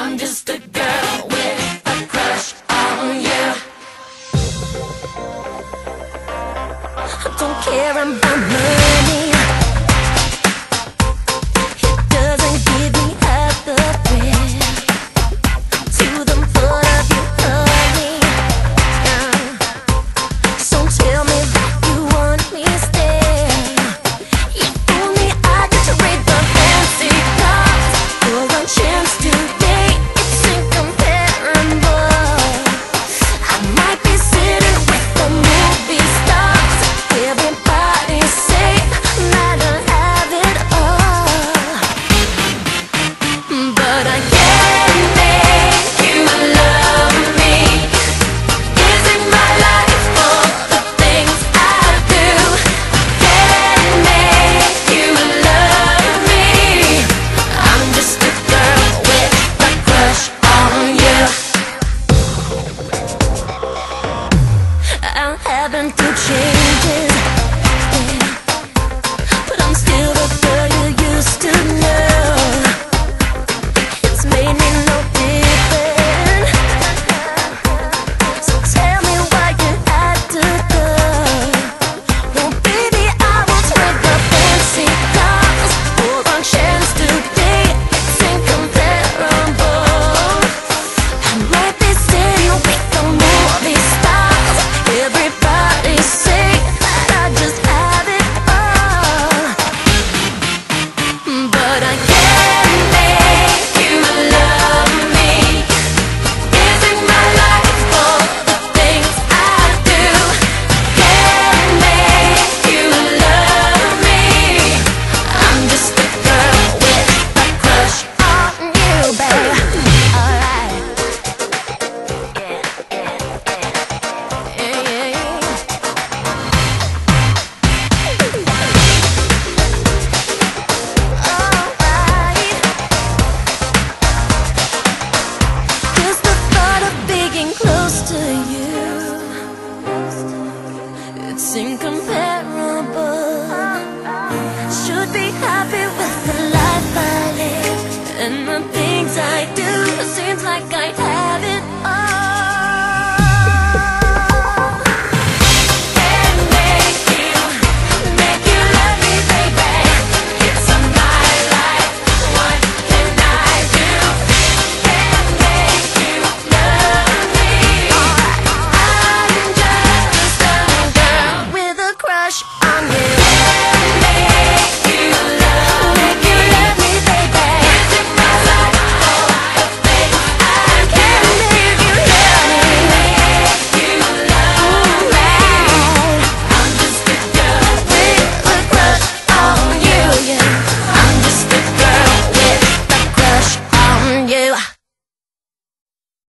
I'm just a girl with a crush on you. I don't care about money. It doesn't give me half the thrill to the thought of you, honey. So tell me that you want me still. If only I could trade the fancy cars for a chance to date. It's incomparable. I might be sitting with the movie stars. Everybody say that I have it all, but I can't make you love me. Giving my life for the things I do. Can't make you love me. I'm just a girl with a crush on you. I'm having to changes, yeah, but I'm still the girl you used to know. It's made me no different. So tell me why you had to go. Oh baby, I will trade the fancy cars for a chance to date. It's incomparable. I might be sitting with the movie stars. Everybody say that I just have it all, but I can't make you love me. Giving my life for the things I do. Can't make you love me. I'm just a girl with a crush on you, baby. Alright. Yeah, yeah, yeah. Yeah, yeah, yeah. Alright. 'Cause the thought of being close to you, it's incomparable. Should be happy with the life I live and the things I do. Seems like I have it all.